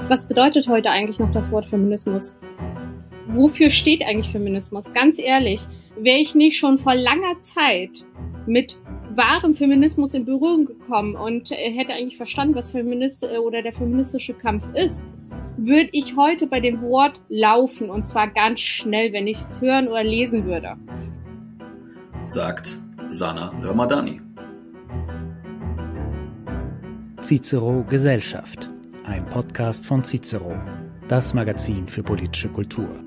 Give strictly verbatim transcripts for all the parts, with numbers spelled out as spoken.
Was bedeutet heute eigentlich noch das Wort Feminismus? Wofür steht eigentlich Feminismus? Ganz ehrlich, wäre ich nicht schon vor langer Zeit mit wahrem Feminismus in Berührung gekommen und hätte eigentlich verstanden, was Feminist oder der feministische Kampf ist, würde ich heute bei dem Wort laufen, und zwar ganz schnell, wenn ich es hören oder lesen würde. Sagt Sana Ramadani. Cicero Gesellschaft, ein Podcast von Cicero, das Magazin für politische Kultur.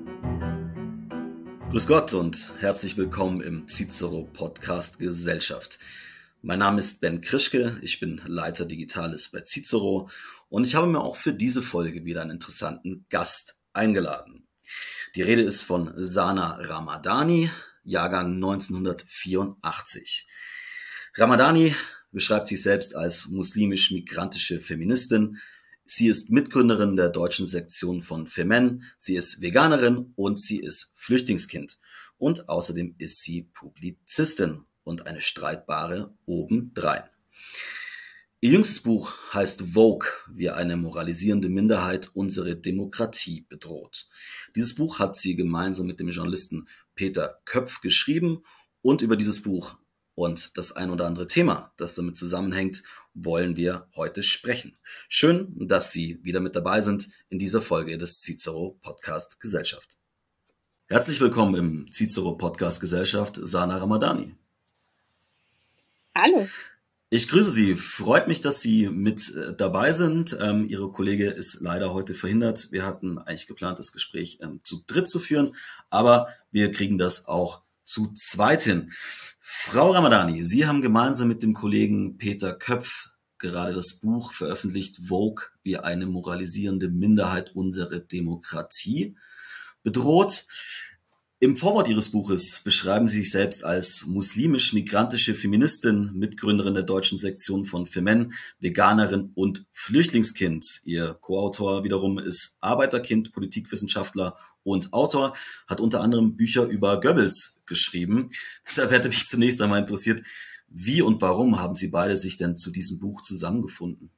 Grüß Gott und herzlich willkommen im Cicero Podcast Gesellschaft. Mein Name ist Ben Krischke, ich bin Leiter Digitales bei Cicero und ich habe mir auch für diese Folge wieder einen interessanten Gast eingeladen. Die Rede ist von Sana Ramadani, Jahrgang neunzehnhundertvierundachtzig. Ramadani beschreibt sich selbst als muslimisch-migrantische Feministin. Sie ist Mitgründerin der deutschen Sektion von Femen, sie ist Veganerin und sie ist Flüchtlingskind. Und außerdem ist sie Publizistin und eine streitbare obendrein. Ihr jüngstes Buch heißt Vogue, wie eine moralisierende Minderheit unsere Demokratie bedroht. Dieses Buch hat sie gemeinsam mit dem Journalisten Peter Köpf geschrieben und über dieses Buch und das ein oder andere Thema, das damit zusammenhängt, wollen wir heute sprechen. Schön, dass Sie wieder mit dabei sind in dieser Folge des Cicero Podcast Gesellschaft. Herzlich willkommen im Cicero Podcast Gesellschaft, Sana Ramadani. Hallo. Ich grüße Sie. Freut mich, dass Sie mit dabei sind. Ähm, Ihre Kollege ist leider heute verhindert. Wir hatten eigentlich geplant, das Gespräch ähm, zu dritt zu führen, aber wir kriegen das auch zu zweit hin. Frau Ramadani, Sie haben gemeinsam mit dem Kollegen Peter Köpf gerade das Buch veröffentlicht, Vogue, wie eine moralisierende Minderheit unsere Demokratie bedroht. Im Vorwort Ihres Buches beschreiben Sie sich selbst als muslimisch-migrantische Feministin, Mitgründerin der deutschen Sektion von Femen, Veganerin und Flüchtlingskind. Ihr Co-Autor wiederum ist Arbeiterkind, Politikwissenschaftler und Autor, hat unter anderem Bücher über Goebbels geschrieben. Deshalb hätte mich zunächst einmal interessiert, wie und warum haben Sie beide sich denn zu diesem Buch zusammengefunden?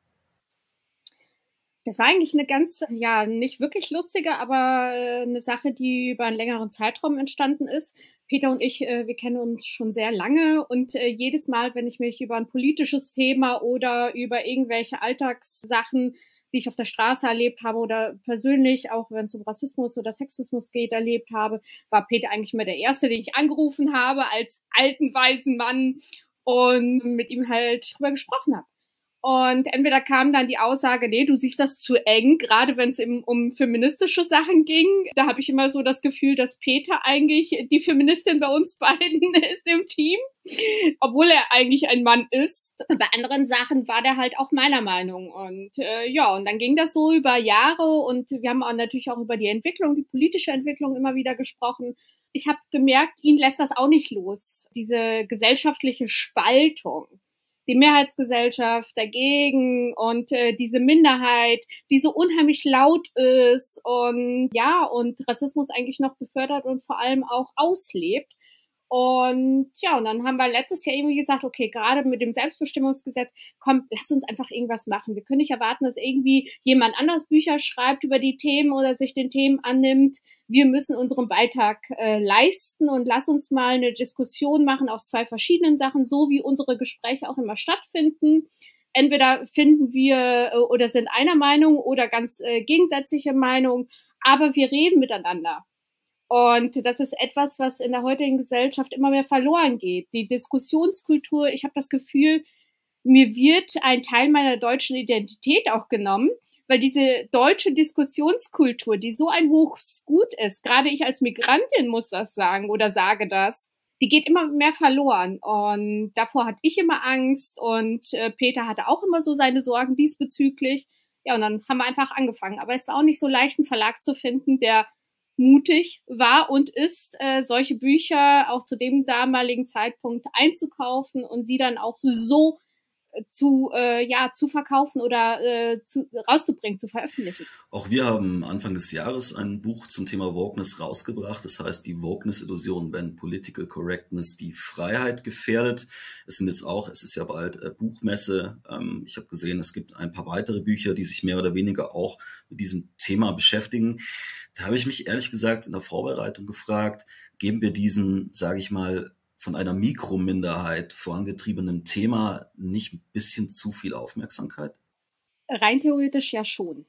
Das war eigentlich eine ganz, ja, nicht wirklich lustige, aber äh, eine Sache, die über einen längeren Zeitraum entstanden ist. Peter und ich, äh, wir kennen uns schon sehr lange und äh, jedes Mal, wenn ich mich über ein politisches Thema oder über irgendwelche Alltagssachen, die ich auf der Straße erlebt habe oder persönlich, auch wenn es um Rassismus oder Sexismus geht, erlebt habe, war Peter eigentlich immer der Erste, den ich angerufen habe als alten, weisen Mann und mit ihm halt drüber gesprochen habe. Und entweder kam dann die Aussage, nee, du siehst das zu eng, gerade wenn es um feministische Sachen ging. Da habe ich immer so das Gefühl, dass Peter eigentlich die Feministin bei uns beiden ist im Team, obwohl er eigentlich ein Mann ist. Bei anderen Sachen war der halt auch meiner Meinung. Und äh, ja, und dann ging das so über Jahre und wir haben auch natürlich auch über die Entwicklung, die politische Entwicklung immer wieder gesprochen. Ich habe gemerkt, ihn lässt das auch nicht los, diese gesellschaftliche Spaltung. Die Mehrheitsgesellschaft dagegen und äh, diese Minderheit, die so unheimlich laut ist und ja, und Rassismus eigentlich noch befördert und vor allem auch auslebt. Und ja, und dann haben wir letztes Jahr irgendwie gesagt, okay, gerade mit dem Selbstbestimmungsgesetz, komm, lass uns einfach irgendwas machen. Wir können nicht erwarten, dass irgendwie jemand anders Bücher schreibt über die Themen oder sich den Themen annimmt. Wir müssen unseren Beitrag äh, leisten und lass uns mal eine Diskussion machen aus zwei verschiedenen Sachen, so wie unsere Gespräche auch immer stattfinden. Entweder finden wir äh, oder sind einer Meinung oder ganz äh, gegensätzliche Meinung, aber wir reden miteinander. Und das ist etwas, was in der heutigen Gesellschaft immer mehr verloren geht. Die Diskussionskultur, ich habe das Gefühl, mir wird ein Teil meiner deutschen Identität auch genommen, weil diese deutsche Diskussionskultur, die so ein hohes Gut ist, gerade ich als Migrantin muss das sagen oder sage das, die geht immer mehr verloren. Und davor hatte ich immer Angst und äh, Peter hatte auch immer so seine Sorgen diesbezüglich. Ja, und dann haben wir einfach angefangen. Aber es war auch nicht so leicht, einen Verlag zu finden, der mutig war und ist, äh, solche Bücher auch zu dem damaligen Zeitpunkt einzukaufen und sie dann auch so zu, äh, ja, zu verkaufen oder äh, zu, rauszubringen, zu veröffentlichen. Auch wir haben Anfang des Jahres ein Buch zum Thema Wokeness rausgebracht. Das heißt, die Wokeness-Illusion, wenn Political Correctness die Freiheit gefährdet. Es sind jetzt auch, es ist ja bald äh, Buchmesse. Ähm, ich habe gesehen, es gibt ein paar weitere Bücher, die sich mehr oder weniger auch mit diesem Thema beschäftigen. Da habe ich mich ehrlich gesagt in der Vorbereitung gefragt, geben wir diesen, sage ich mal, von einer Mikrominderheit vorangetriebenen Thema nicht ein bisschen zu viel Aufmerksamkeit? Rein theoretisch ja schon.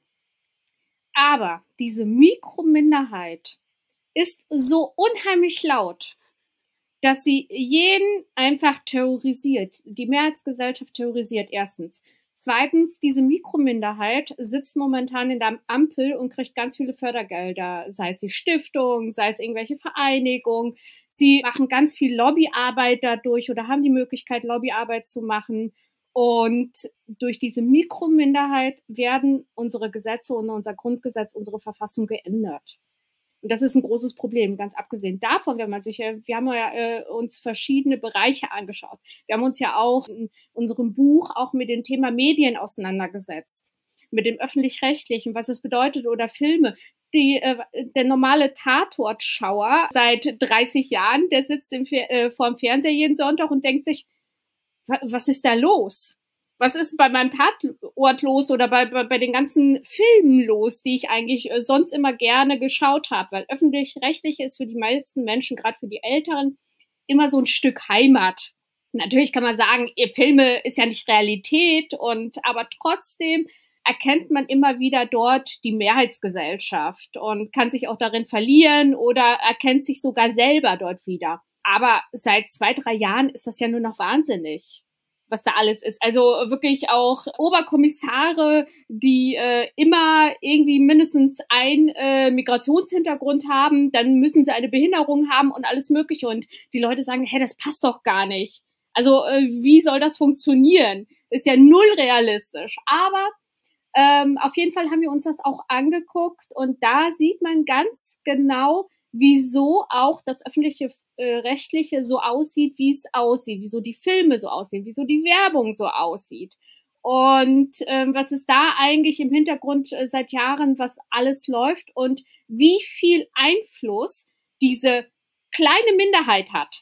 Aber diese Mikrominderheit ist so unheimlich laut, dass sie jeden einfach terrorisiert. Die Mehrheitsgesellschaft terrorisiert erstens. Zweitens, diese Mikrominderheit sitzt momentan in der Ampel und kriegt ganz viele Fördergelder, sei es die Stiftung, sei es irgendwelche Vereinigungen. Sie machen ganz viel Lobbyarbeit dadurch oder haben die Möglichkeit, Lobbyarbeit zu machen. Und durch diese Mikrominderheit werden unsere Gesetze und unser Grundgesetz, unsere Verfassung geändert. Und das ist ein großes Problem, ganz abgesehen davon, wenn man sich, wir haben ja äh, uns verschiedene Bereiche angeschaut. Wir haben uns ja auch in unserem Buch auch mit dem Thema Medien auseinandergesetzt, mit dem Öffentlich-Rechtlichen, was es bedeutet, oder Filme. Die, äh, der normale Tatortschauer seit dreißig Jahren, der sitzt im, äh, vor dem Fernseher jeden Sonntag und denkt sich, was ist da los? Was ist bei meinem Tatort los oder bei, bei, bei den ganzen Filmen los, die ich eigentlich äh, sonst immer gerne geschaut habe? Weil öffentlich-rechtlich ist für die meisten Menschen, gerade für die Älteren, immer so ein Stück Heimat. Natürlich kann man sagen, ihr Filme ist ja nicht Realität, und aber trotzdem erkennt man immer wieder dort die Mehrheitsgesellschaft und kann sich auch darin verlieren oder erkennt sich sogar selber dort wieder. Aber seit zwei, drei Jahren ist das ja nur noch wahnsinnig, was da alles ist. Also wirklich auch Oberkommissare, die äh, immer irgendwie mindestens einen äh, Migrationshintergrund haben, dann müssen sie eine Behinderung haben und alles Mögliche. Und die Leute sagen, hey, das passt doch gar nicht. Also äh, wie soll das funktionieren? Ist ja null realistisch. Aber ähm, auf jeden Fall haben wir uns das auch angeguckt, und da sieht man ganz genau, wieso auch das öffentliche Rechtliche so aussieht, wie es aussieht, wieso die Filme so aussehen, wieso die Werbung so aussieht. Und ähm, was ist da eigentlich im Hintergrund äh, seit Jahren, was alles läuft und wie viel Einfluss diese kleine Minderheit hat.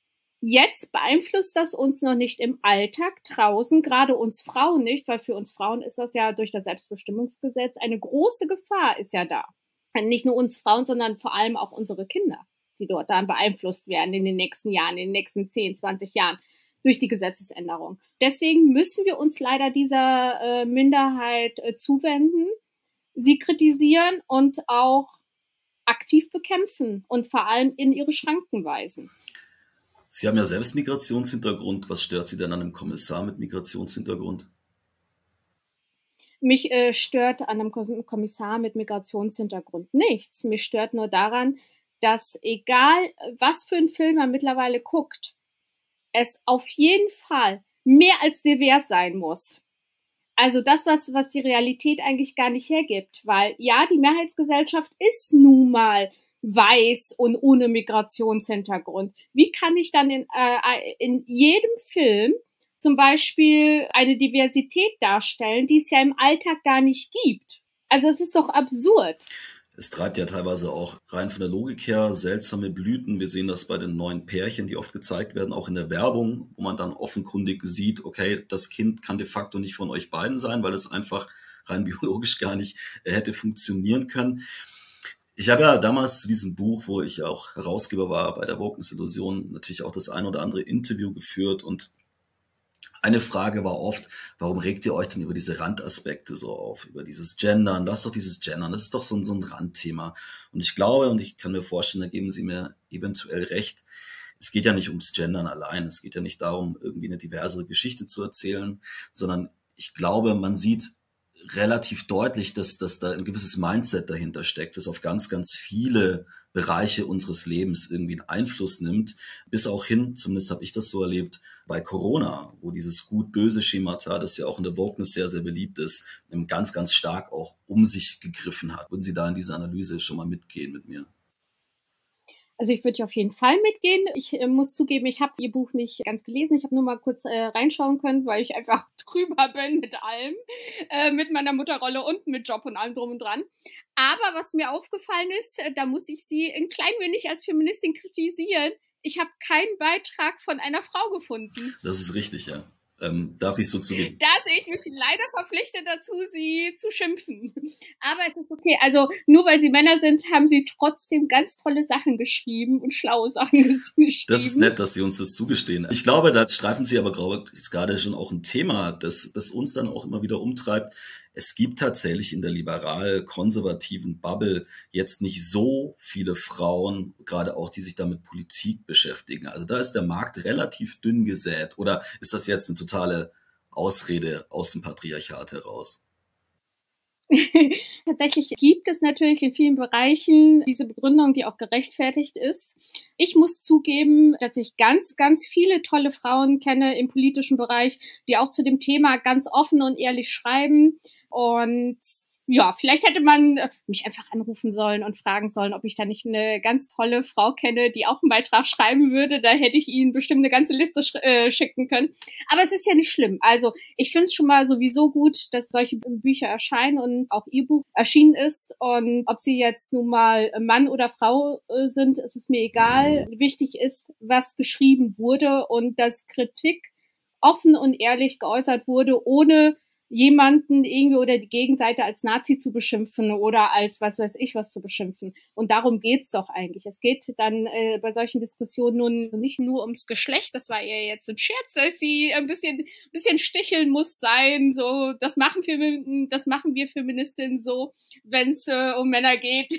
Jetzt beeinflusst das uns noch nicht im Alltag draußen, gerade uns Frauen nicht, weil für uns Frauen ist das ja durch das Selbstbestimmungsgesetz eine große Gefahr, ist ja da. Nicht nur uns Frauen, sondern vor allem auch unsere Kinder, die dort dann beeinflusst werden in den nächsten Jahren, in den nächsten zehn, zwanzig Jahren durch die Gesetzesänderung. Deswegen müssen wir uns leider dieser äh, Minderheit äh, zuwenden, sie kritisieren und auch aktiv bekämpfen und vor allem in ihre Schranken weisen. Sie haben ja selbst Migrationshintergrund. Was stört Sie denn an einem Kommissar mit Migrationshintergrund? Mich äh, stört an einem Kommissar mit Migrationshintergrund nichts. Mich stört nur daran, dass egal, was für ein Film man mittlerweile guckt, es auf jeden Fall mehr als divers sein muss. Also das, was, was die Realität eigentlich gar nicht hergibt. Weil ja, die Mehrheitsgesellschaft ist nun mal weiß und ohne Migrationshintergrund. Wie kann ich dann in, äh, in jedem Film zum Beispiel eine Diversität darstellen, die es ja im Alltag gar nicht gibt? Also es ist doch absurd. Es treibt ja teilweise auch rein von der Logik her seltsame Blüten. Wir sehen das bei den neuen Pärchen, die oft gezeigt werden, auch in der Werbung, wo man dann offenkundig sieht, okay, das Kind kann de facto nicht von euch beiden sein, weil es einfach rein biologisch gar nicht hätte funktionieren können. Ich habe ja damals zu diesem Buch, wo ich auch Herausgeber war bei der Wokeness-Illusion, natürlich auch das ein oder andere Interview geführt, und eine Frage war oft, warum regt ihr euch denn über diese Randaspekte so auf, über dieses Gendern? Lass doch dieses Gendern, das ist doch so ein, so ein Randthema. Und ich glaube, und ich kann mir vorstellen, da geben Sie mir eventuell recht, es geht ja nicht ums Gendern allein, es geht ja nicht darum, irgendwie eine diversere Geschichte zu erzählen, sondern ich glaube, man sieht relativ deutlich, dass, dass da ein gewisses Mindset dahinter steckt, das auf ganz, ganz viele Bereiche unseres Lebens irgendwie einen Einfluss nimmt, bis auch hin, zumindest habe ich das so erlebt, bei Corona, wo dieses Gut-Böse-Schemata, das ja auch in der Wokeness sehr, sehr beliebt ist, ganz, ganz stark auch um sich gegriffen hat. Würden Sie da in diese Analyse schon mal mitgehen mit mir? Also ich würde auf jeden Fall mitgehen. Ich äh, muss zugeben, ich habe Ihr Buch nicht ganz gelesen. Ich habe nur mal kurz äh, reinschauen können, weil ich einfach drüber bin mit allem. Äh, mit meiner Mutterrolle und mit Job und allem drum und dran. Aber was mir aufgefallen ist, äh, da muss ich Sie ein klein wenig als Feministin kritisieren. Ich habe keinen Beitrag von einer Frau gefunden. Das ist richtig, ja. Ähm, darf ich so zugeben? Da sehe ich mich leider verpflichtet dazu, sie zu schimpfen. Aber es ist okay. Also nur weil sie Männer sind, haben sie trotzdem ganz tolle Sachen geschrieben und schlaue Sachen geschrieben. Das ist nett, dass Sie uns das zugestehen. Ich glaube, da streifen Sie aber gerade schon auch ein Thema, das, das uns dann auch immer wieder umtreibt. Es gibt tatsächlich in der liberal-konservativen Bubble jetzt nicht so viele Frauen, gerade auch, die sich da mit Politik beschäftigen. Also da ist der Markt relativ dünn gesät. Oder ist das jetzt eine totale Ausrede aus dem Patriarchat heraus? Tatsächlich gibt es natürlich in vielen Bereichen diese Begründung, die auch gerechtfertigt ist. Ich muss zugeben, dass ich ganz, ganz viele tolle Frauen kenne im politischen Bereich, die auch zu dem Thema ganz offen und ehrlich schreiben. Und ja, vielleicht hätte man mich einfach anrufen sollen und fragen sollen, ob ich da nicht eine ganz tolle Frau kenne, die auch einen Beitrag schreiben würde. Da hätte ich Ihnen bestimmt eine ganze Liste sch- äh, schicken können. Aber es ist ja nicht schlimm. Also ich finde es schon mal sowieso gut, dass solche Bücher erscheinen und auch Ihr Buch erschienen ist. Und ob Sie jetzt nun mal Mann oder Frau äh, sind, ist es mir egal. Wichtig ist, was geschrieben wurde und dass Kritik offen und ehrlich geäußert wurde, ohne jemanden irgendwie oder die Gegenseite als Nazi zu beschimpfen oder als was weiß ich was zu beschimpfen. Und darum geht's doch eigentlich. Es geht dann äh, bei solchen Diskussionen nun nicht nur ums Geschlecht, das war eher jetzt ein Scherz, dass sie ein bisschen bisschen sticheln muss sein, so das machen wir das machen wir Feministinnen so, wenn es äh, um Männer geht.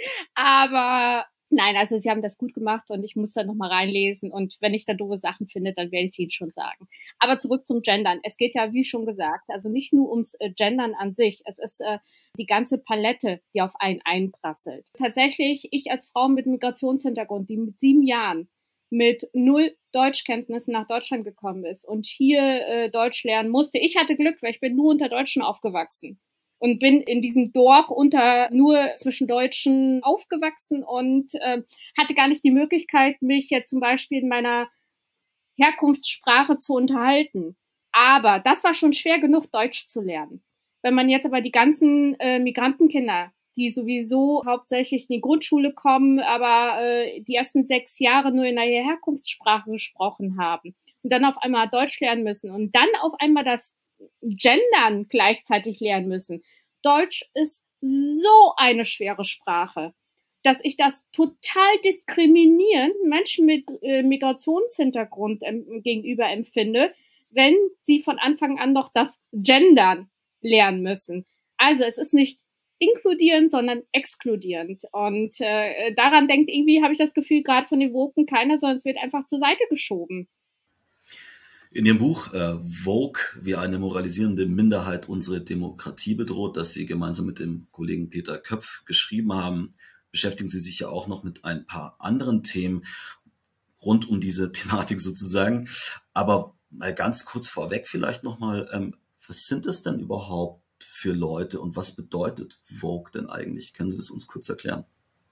Aber nein, also Sie haben das gut gemacht und ich muss da nochmal reinlesen und wenn ich da doofe Sachen finde, dann werde ich es Ihnen schon sagen. Aber zurück zum Gendern. Es geht ja, wie schon gesagt, also nicht nur ums äh, Gendern an sich, es ist äh, die ganze Palette, die auf einen einprasselt. Tatsächlich, ich als Frau mit Migrationshintergrund, die mit sieben Jahren mit null Deutschkenntnissen nach Deutschland gekommen ist und hier äh, Deutsch lernen musste. Ich hatte Glück, weil ich bin nur unter Deutschen aufgewachsen. Und bin in diesem Dorf unter nur zwischen Deutschen aufgewachsen und äh, hatte gar nicht die Möglichkeit, mich jetzt zum Beispiel in meiner Herkunftssprache zu unterhalten. Aber das war schon schwer genug, Deutsch zu lernen. Wenn man jetzt aber die ganzen äh, Migrantenkinder, die sowieso hauptsächlich in die Grundschule kommen, aber äh, die ersten sechs Jahre nur in der Herkunftssprache gesprochen haben und dann auf einmal Deutsch lernen müssen und dann auf einmal das Gendern gleichzeitig lernen müssen. Deutsch ist so eine schwere Sprache, dass ich das total diskriminierend Menschen mit äh, Migrationshintergrund ähm, gegenüber empfinde, wenn sie von Anfang an noch das Gendern lernen müssen. Also es ist nicht inkludierend, sondern exkludierend. Und äh, daran denkt irgendwie, habe ich das Gefühl, gerade von den Woken keiner, sondern es wird einfach zur Seite geschoben. In Ihrem Buch äh, Vogue, wie eine moralisierende Minderheit unsere Demokratie bedroht, das Sie gemeinsam mit dem Kollegen Peter Köpf geschrieben haben, beschäftigen Sie sich ja auch noch mit ein paar anderen Themen rund um diese Thematik sozusagen. Aber mal ganz kurz vorweg vielleicht nochmal, ähm, was sind das denn überhaupt für Leute und was bedeutet Vogue denn eigentlich? Können Sie das uns kurz erklären?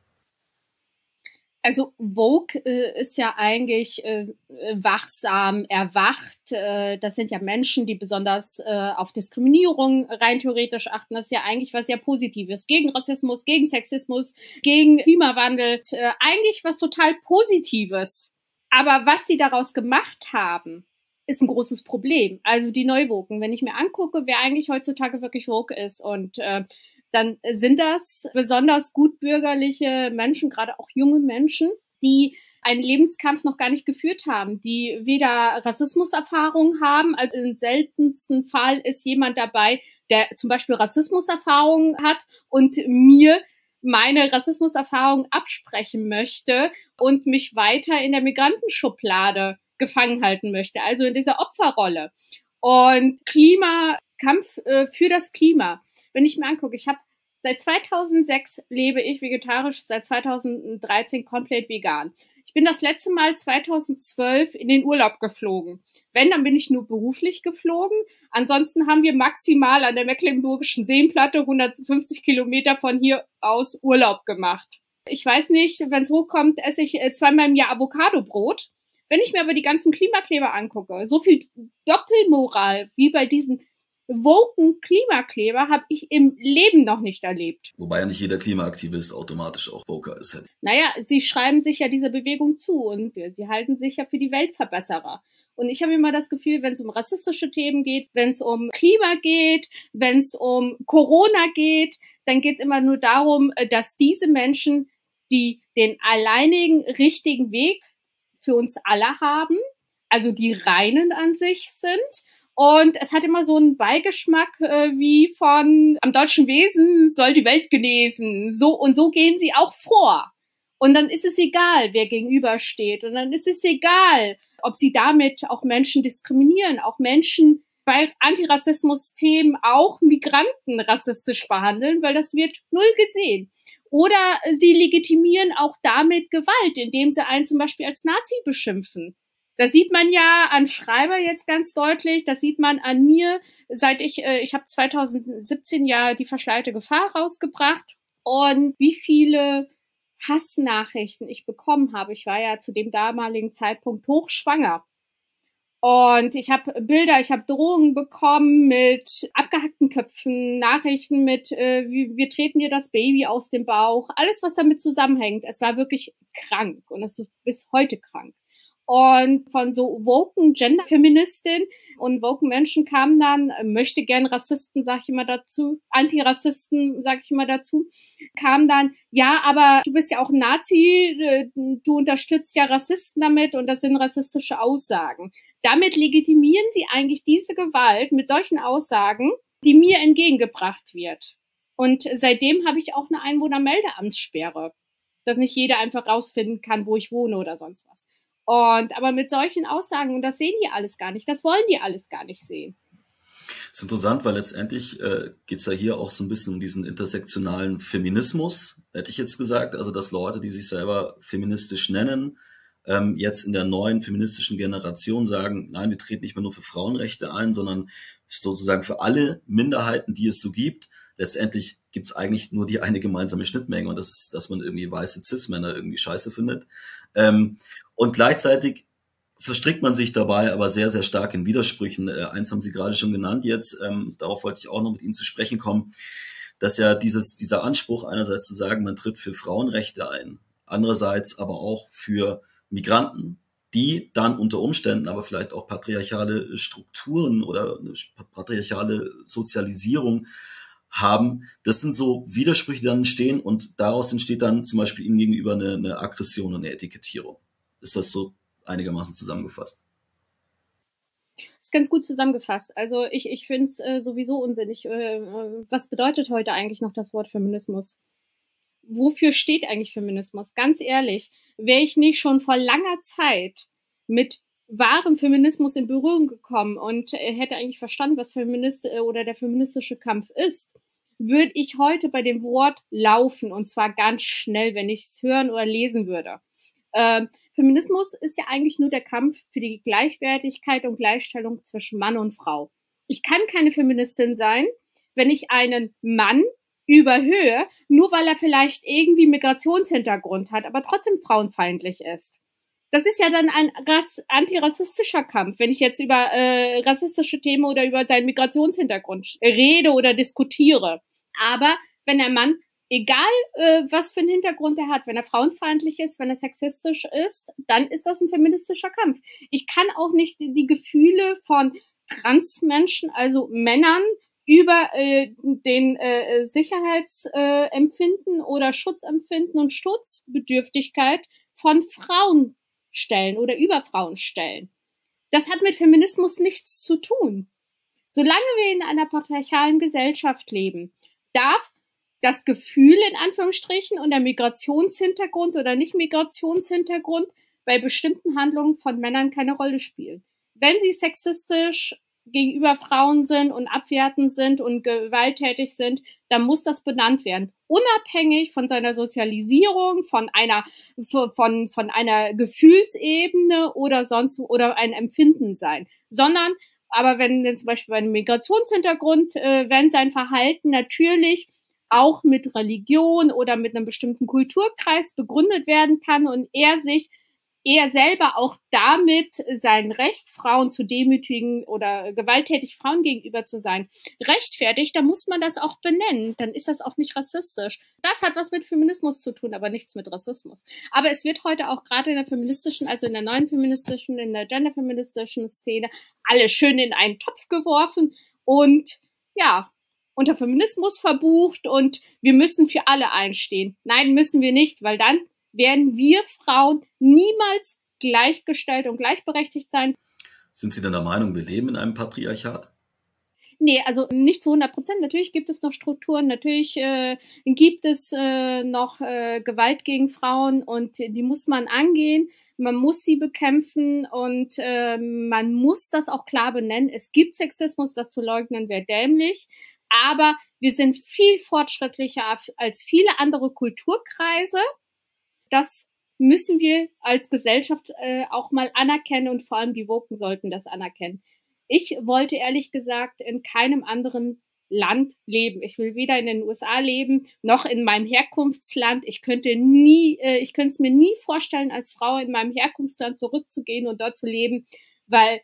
Also Vogue äh, ist ja eigentlich äh, wachsam, erwacht. Äh, das sind ja Menschen, die besonders äh, auf Diskriminierung rein theoretisch achten. Das ist ja eigentlich was sehr Positives. Gegen Rassismus, gegen Sexismus, gegen Klimawandel. Äh, eigentlich was total Positives. Aber was sie daraus gemacht haben, ist ein großes Problem. Also die Neuwoken. Wenn ich mir angucke, wer eigentlich heutzutage wirklich Vogue ist und äh, dann sind das besonders gutbürgerliche Menschen, gerade auch junge Menschen, die einen Lebenskampf noch gar nicht geführt haben, die weder Rassismuserfahrung haben, also im seltensten Fall ist jemand dabei, der zum Beispiel Rassismuserfahrung hat und mir meine Rassismuserfahrung absprechen möchte und mich weiter in der Migrantenschublade gefangen halten möchte, also in dieser Opferrolle. Und Klimakampf äh, für das Klima. Wenn ich mir angucke, ich habe seit zweitausendsechs lebe ich vegetarisch, seit zweitausenddreizehn komplett vegan. Ich bin das letzte Mal zweitausendzwölf in den Urlaub geflogen. Wenn, dann bin ich nur beruflich geflogen. Ansonsten haben wir maximal an der Mecklenburgischen Seenplatte hundertfünfzig Kilometer von hier aus Urlaub gemacht. Ich weiß nicht, wenn es hochkommt, esse ich zweimal im Jahr Avocado-Brot. Wenn ich mir aber die ganzen Klimakleber angucke, so viel Doppelmoral wie bei diesen woken Klimakleber habe ich im Leben noch nicht erlebt. Wobei ja nicht jeder Klimaaktivist automatisch auch woker ist. Naja, sie schreiben sich ja dieser Bewegung zu und sie halten sich ja für die Weltverbesserer. Und ich habe immer das Gefühl, wenn es um rassistische Themen geht, wenn es um Klima geht, wenn es um Corona geht, dann geht es immer nur darum, dass diese Menschen, die den alleinigen richtigen Weg für uns alle haben, also die Reinen an sich sind. Und es hat immer so einen Beigeschmack äh, wie von am deutschen Wesen soll die Welt genesen. So und so gehen sie auch vor. Und dann ist es egal, wer gegenübersteht. Und dann ist es egal, ob sie damit auch Menschen diskriminieren, auch Menschen bei Antirassismus-Themen auch Migranten rassistisch behandeln, weil das wird null gesehen. Oder sie legitimieren auch damit Gewalt, indem sie einen zum Beispiel als Nazi beschimpfen. Das sieht man ja an Schreiber jetzt ganz deutlich, das sieht man an mir, seit ich, äh, ich habe zwanzig siebzehn ja die verschleierte Gefahr rausgebracht und wie viele Hassnachrichten ich bekommen habe. Ich war ja zu dem damaligen Zeitpunkt hochschwanger. Und ich habe Bilder, ich habe Drohungen bekommen mit abgehackten Köpfen, Nachrichten mit, äh, wir, wir treten dir das Baby aus dem Bauch, alles, was damit zusammenhängt. Es war wirklich krank und es ist bis heute krank. Und von so woken Gender-Feministin und woken Menschen kamen dann, möchte gern Rassisten, sag ich immer dazu, Antirassisten, sag ich immer dazu, kamen dann, ja, aber du bist ja auch ein Nazi, du unterstützt ja Rassisten damit und das sind rassistische Aussagen. Damit legitimieren sie eigentlich diese Gewalt mit solchen Aussagen, die mir entgegengebracht wird. Und seitdem habe ich auch eine Einwohnermeldeamtssperre, dass nicht jeder einfach rausfinden kann, wo ich wohne oder sonst was. Und aber mit solchen Aussagen, und das sehen die alles gar nicht, das wollen die alles gar nicht sehen. Das ist interessant, weil letztendlich äh, geht es ja hier auch so ein bisschen um diesen intersektionalen Feminismus, hätte ich jetzt gesagt. Also dass Leute, die sich selber feministisch nennen, ähm, jetzt in der neuen feministischen Generation sagen, nein, wir treten nicht mehr nur für Frauenrechte ein, sondern sozusagen für alle Minderheiten, die es so gibt. Letztendlich gibt es eigentlich nur die eine gemeinsame Schnittmenge und das ist, dass man irgendwie weiße Cis-Männer irgendwie scheiße findet. Ähm, und gleichzeitig verstrickt man sich dabei aber sehr, sehr stark in Widersprüchen. Äh, eins haben Sie gerade schon genannt jetzt, ähm, darauf wollte ich auch noch mit Ihnen zu sprechen kommen, dass ja dieses, dieser Anspruch einerseits zu sagen, man tritt für Frauenrechte ein, andererseits aber auch für Migranten, die dann unter Umständen aber vielleicht auch patriarchale Strukturen oder eine patriarchale Sozialisierung haben. Das sind so Widersprüche, die dann entstehen und daraus entsteht dann zum Beispiel ihnen gegenüber eine, eine Aggression und eine Etikettierung. Ist das so einigermaßen zusammengefasst? Das ist ganz gut zusammengefasst. Also ich, ich finde es äh, sowieso unsinnig. Äh, was bedeutet heute eigentlich noch das Wort Feminismus? Wofür steht eigentlich Feminismus? Ganz ehrlich, wäre ich nicht schon vor langer Zeit mit wahrem Feminismus in Berührung gekommen und äh, hätte eigentlich verstanden, was Feminist äh, oder der feministische Kampf ist, würde ich heute bei dem Wort laufen und zwar ganz schnell, wenn ich es hören oder lesen würde. Ähm, Feminismus ist ja eigentlich nur der Kampf für die Gleichwertigkeit und Gleichstellung zwischen Mann und Frau. Ich kann keine Feministin sein, wenn ich einen Mann überhöhe, nur weil er vielleicht irgendwie Migrationshintergrund hat, aber trotzdem frauenfeindlich ist. Das ist ja dann ein Rass- antirassistischer Kampf, wenn ich jetzt über äh, rassistische Themen oder über seinen Migrationshintergrund rede oder diskutiere. Aber wenn der Mann, egal äh, was für einen Hintergrund er hat, wenn er frauenfeindlich ist, wenn er sexistisch ist, dann ist das ein feministischer Kampf. Ich kann auch nicht die, die Gefühle von Transmenschen, also Männern, über äh, den äh, Sicherheitsempfinden äh, oder Schutzempfinden und Schutzbedürftigkeit von Frauen stellen oder über Frauen stellen. Das hat mit Feminismus nichts zu tun. Solange wir in einer patriarchalen Gesellschaft leben, darf das Gefühl in Anführungsstrichen und der Migrationshintergrund oder Nicht-Migrationshintergrund bei bestimmten Handlungen von Männern keine Rolle spielen. Wenn sie sexistisch gegenüber Frauen sind und abwertend sind und gewalttätig sind, dann muss das benannt werden. Unabhängig von seiner Sozialisierung, von einer, von, von einer Gefühlsebene oder sonst, oder ein Empfinden sein. Sondern, aber wenn denn zum Beispiel bei einem Migrationshintergrund, äh, wenn sein Verhalten natürlich auch mit Religion oder mit einem bestimmten Kulturkreis begründet werden kann und er sich er selber auch damit sein Recht, Frauen zu demütigen oder gewalttätig Frauen gegenüber zu sein, rechtfertigt, dann muss man das auch benennen. Dann ist das auch nicht rassistisch. Das hat was mit Feminismus zu tun, aber nichts mit Rassismus. Aber es wird heute auch gerade in der feministischen, also in der neuen feministischen, in der genderfeministischen Szene, alles schön in einen Topf geworfen und ja, unter Feminismus verbucht und wir müssen für alle einstehen. Nein, müssen wir nicht, weil dann werden wir Frauen niemals gleichgestellt und gleichberechtigt sein. Sind Sie denn der Meinung, wir leben in einem Patriarchat? Nee, also nicht zu hundert Prozent. Natürlich gibt es noch Strukturen, natürlich äh, gibt es äh, noch äh, Gewalt gegen Frauen und die muss man angehen. Man muss sie bekämpfen und äh, man muss das auch klar benennen. Es gibt Sexismus, das zu leugnen wäre dämlich, aber wir sind viel fortschrittlicher als viele andere Kulturkreise. Das müssen wir als Gesellschaft äh, auch mal anerkennen und vor allem die Woken sollten das anerkennen. Ich wollte ehrlich gesagt in keinem anderen Land leben. Ich will weder in den U S A leben, noch in meinem Herkunftsland. Ich könnte nie, äh, ich könnte es mir nie vorstellen, als Frau in meinem Herkunftsland zurückzugehen und dort zu leben, weil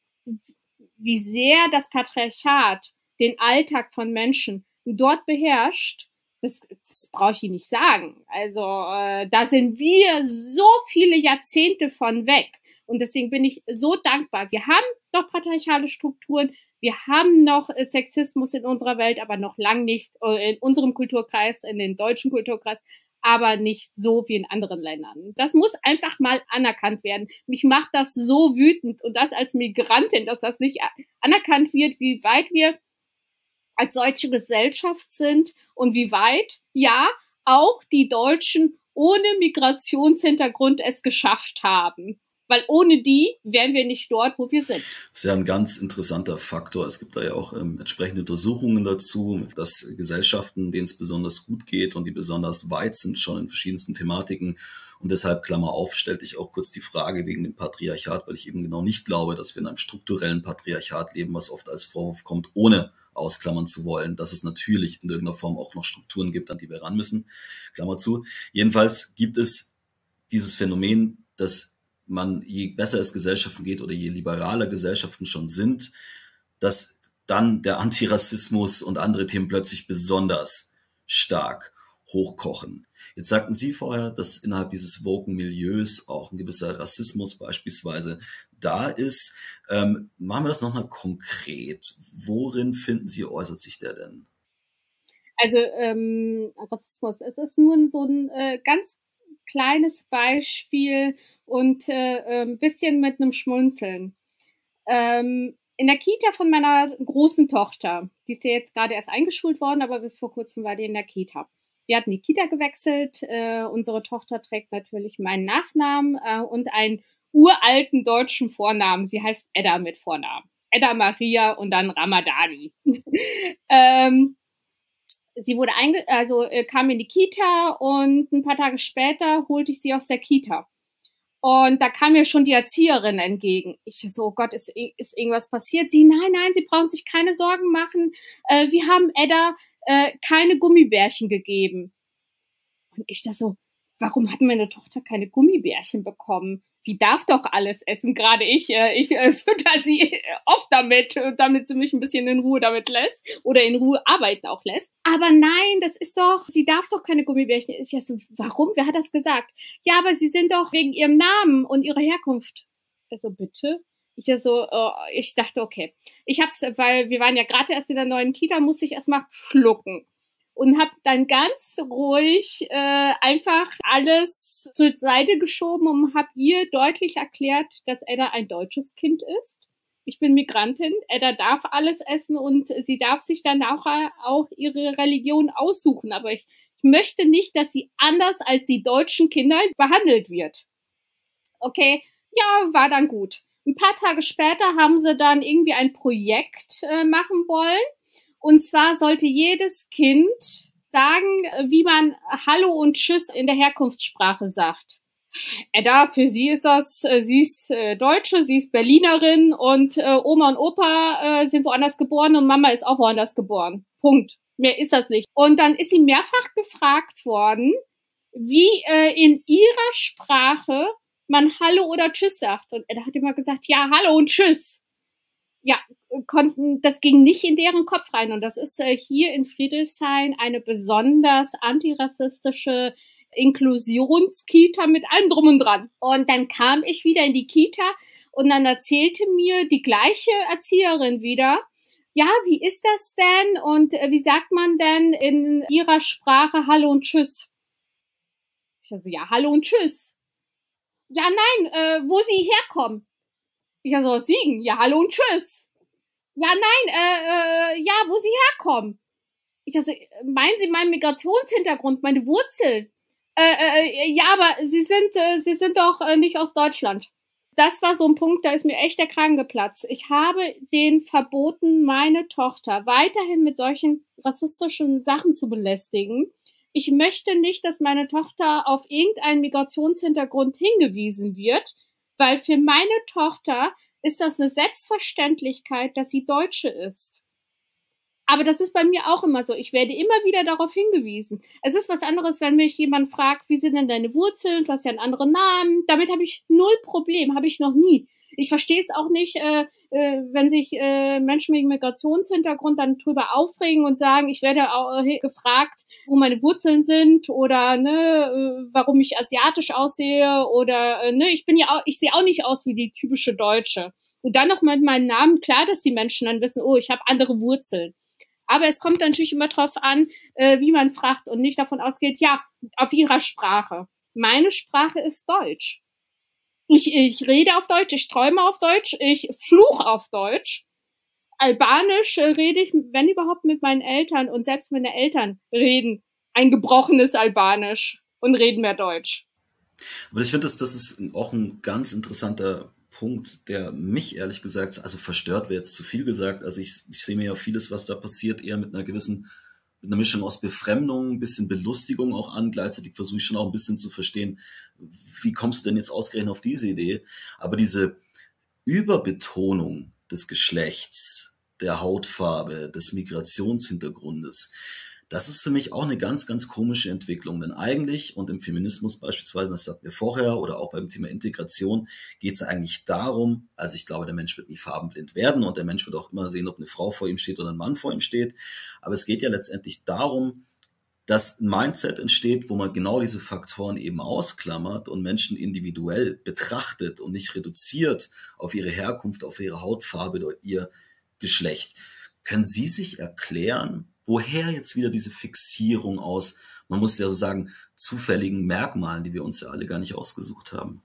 wie sehr das Patriarchat den Alltag von Menschen dort beherrscht, Das, das brauche ich Ihnen nicht sagen. Also äh, da sind wir so viele Jahrzehnte von weg. Und deswegen bin ich so dankbar. Wir haben doch patriarchale Strukturen, wir haben noch äh, Sexismus in unserer Welt, aber noch lang nicht äh, in unserem Kulturkreis, in den deutschen Kulturkreis, aber nicht so wie in anderen Ländern. Das muss einfach mal anerkannt werden. Mich macht das so wütend und das als Migrantin, dass das nicht anerkannt wird, wie weit wir als solche Gesellschaft sind und wie weit, ja, auch die Deutschen ohne Migrationshintergrund es geschafft haben. Weil ohne die wären wir nicht dort, wo wir sind. Das ist ja ein ganz interessanter Faktor. Es gibt da ja auch ähm, entsprechende Untersuchungen dazu, dass Gesellschaften, denen es besonders gut geht und die besonders weit sind schon in verschiedensten Thematiken. Und deshalb, Klammer auf, stellte ich auch kurz die Frage wegen dem Patriarchat, weil ich eben genau nicht glaube, dass wir in einem strukturellen Patriarchat leben, was oft als Vorwurf kommt, ohne ausklammern zu wollen, dass es natürlich in irgendeiner Form auch noch Strukturen gibt, an die wir ran müssen. Klammer zu. Jedenfalls gibt es dieses Phänomen, dass man, je besser es Gesellschaften geht oder je liberaler Gesellschaften schon sind, dass dann der Antirassismus und andere Themen plötzlich besonders stark hochkochen. Jetzt sagten Sie vorher, dass innerhalb dieses woken Milieus auch ein gewisser Rassismus beispielsweise da ist. Ähm, machen wir das nochmal konkret. Worin finden Sie, äußert sich der denn? Also ähm, Rassismus, es ist nur so ein äh, ganz kleines Beispiel und äh, ein bisschen mit einem Schmunzeln. Ähm, in der Kita von meiner großen Tochter, die ist ja jetzt gerade erst eingeschult worden, aber bis vor kurzem war die in der Kita. Wir hatten die Kita gewechselt. Äh, unsere Tochter trägt natürlich meinen Nachnamen äh, und einen uralten deutschen Vornamen. Sie heißt Edda mit Vornamen. Edda Maria und dann Ramadani. ähm, sie wurde einge also äh, kam in die Kita und ein paar Tage später holte ich sie aus der Kita. Und da kam mir schon die Erzieherin entgegen. Ich so, oh Gott, ist, ist irgendwas passiert? Sie, nein, nein, Sie brauchen sich keine Sorgen machen. Äh, wir haben Edda äh, keine Gummibärchen gegeben. Und ich da so, warum hat meine Tochter keine Gummibärchen bekommen? Sie darf doch alles essen, gerade ich. Äh, ich äh, fütter sie oft damit, damit sie mich ein bisschen in Ruhe damit lässt oder in Ruhe arbeiten auch lässt. Aber nein, das ist doch, sie darf doch keine Gummibärchen. Ich so, warum? Wer hat das gesagt? Ja, aber sie sind doch wegen ihrem Namen und ihrer Herkunft. Ich so, bitte? Ich so, uh, ich dachte, okay. Ich hab's, weil wir waren ja gerade erst in der neuen Kita, musste ich erstmal schlucken. Und habe dann ganz ruhig äh, einfach alles zur Seite geschoben und habe ihr deutlich erklärt, dass Edda ein deutsches Kind ist. Ich bin Migrantin, Edda darf alles essen und sie darf sich dann auch, auch ihre Religion aussuchen. Aber ich, ich möchte nicht, dass sie anders als die deutschen Kinder behandelt wird. Okay, ja, war dann gut. Ein paar Tage später haben sie dann irgendwie ein Projekt äh, machen wollen. Und zwar sollte jedes Kind sagen, wie man Hallo und Tschüss in der Herkunftssprache sagt. Edda, für sie ist das, sie ist äh, Deutsche, sie ist Berlinerin und äh, Oma und Opa äh, sind woanders geboren und Mama ist auch woanders geboren. Punkt. Mehr ist das nicht. Und dann ist sie mehrfach gefragt worden, wie äh, in ihrer Sprache man Hallo oder Tschüss sagt. Und er hat immer gesagt, ja, Hallo und Tschüss. Ja, konnten, das ging nicht in deren Kopf rein. Und das ist äh, hier in Friedrichshain eine besonders antirassistische Inklusionskita mit allem drum und dran. Und dann kam ich wieder in die Kita und dann erzählte mir die gleiche Erzieherin wieder, ja, wie ist das denn und äh, wie sagt man denn in ihrer Sprache Hallo und Tschüss? Ich also, ja, Hallo und Tschüss. Ja, nein, äh, wo sie herkommen. Ich also, aus Siegen. Ja, Hallo und Tschüss. Ja, nein, äh, äh, ja, wo sie herkommen. Ich also, meinen Sie meinen Migrationshintergrund, meine Wurzeln? Äh, äh, ja, aber Sie sind, äh, Sie sind doch äh, nicht aus Deutschland. Das war so ein Punkt, da ist mir echt der Kragen geplatzt. Ich habe denen verboten, meine Tochter weiterhin mit solchen rassistischen Sachen zu belästigen. Ich möchte nicht, dass meine Tochter auf irgendeinen Migrationshintergrund hingewiesen wird, weil für meine Tochter ist das eine Selbstverständlichkeit, dass sie Deutsche ist. Aber das ist bei mir auch immer so. Ich werde immer wieder darauf hingewiesen. Es ist was anderes, wenn mich jemand fragt, wie sind denn deine Wurzeln? Du hast ja einen anderen Namen. Damit habe ich null Problem, habe ich noch nie. Ich verstehe es auch nicht, äh, äh, wenn sich äh, Menschen mit Migrationshintergrund dann drüber aufregen und sagen, ich werde auch, äh, gefragt, wo meine Wurzeln sind oder ne, äh, warum ich asiatisch aussehe oder äh, ne, ich bin ja auch, ich sehe auch nicht aus wie die typische Deutsche. Und dann noch mit meinem Namen, klar, dass die Menschen dann wissen, oh, ich habe andere Wurzeln. Aber es kommt natürlich immer drauf an, äh, wie man fragt und nicht davon ausgeht, ja, auf ihrer Sprache. Meine Sprache ist Deutsch. Ich, ich rede auf Deutsch, ich träume auf Deutsch, ich fluche auf Deutsch. Albanisch äh, rede ich, wenn überhaupt, mit meinen Eltern und selbst meine Eltern reden ein gebrochenes Albanisch und reden mehr Deutsch. Aber ich finde, das, das ist auch ein ganz interessanter Punkt, der mich ehrlich gesagt, also verstört wäre jetzt zu viel gesagt, also ich, ich sehe mir ja vieles, was da passiert, eher mit einer gewissen, mit einer Mischung aus Befremdung, ein bisschen Belustigung auch an, gleichzeitig versuche ich schon auch ein bisschen zu verstehen, wie kommst du denn jetzt ausgerechnet auf diese Idee, aber diese Überbetonung des Geschlechts, der Hautfarbe, des Migrationshintergrundes, das ist für mich auch eine ganz, ganz komische Entwicklung. Denn eigentlich, und im Feminismus beispielsweise, das hatten wir vorher, oder auch beim Thema Integration, geht es eigentlich darum, also ich glaube, der Mensch wird nie farbenblind werden und der Mensch wird auch immer sehen, ob eine Frau vor ihm steht oder ein Mann vor ihm steht. Aber es geht ja letztendlich darum, dass ein Mindset entsteht, wo man genau diese Faktoren eben ausklammert und Menschen individuell betrachtet und nicht reduziert auf ihre Herkunft, auf ihre Hautfarbe oder ihr Geschlecht. Können Sie sich erklären, woher jetzt wieder diese Fixierung aus, man muss ja so sagen, zufälligen Merkmalen, die wir uns ja alle gar nicht ausgesucht haben?